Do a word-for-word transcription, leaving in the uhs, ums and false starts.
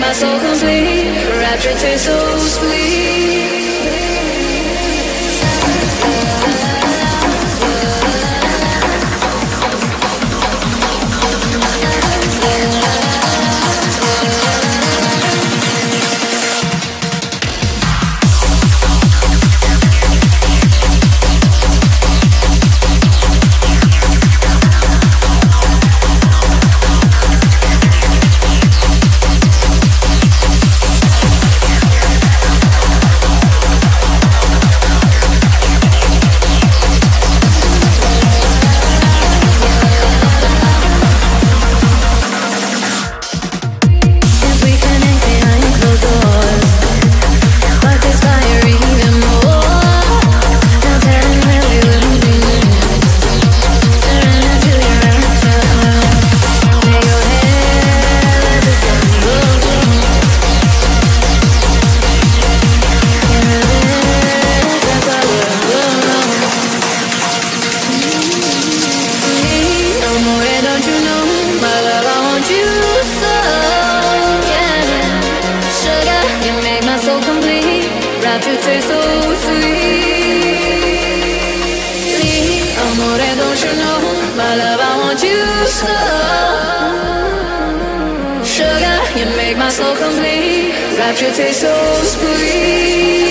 my soul complete. Rapture tastes so sweet. Rapture tastes so sweet. Amore, don't you know, my love, I want you so. Sugar, you make my soul complete. Rapture tastes so sweet.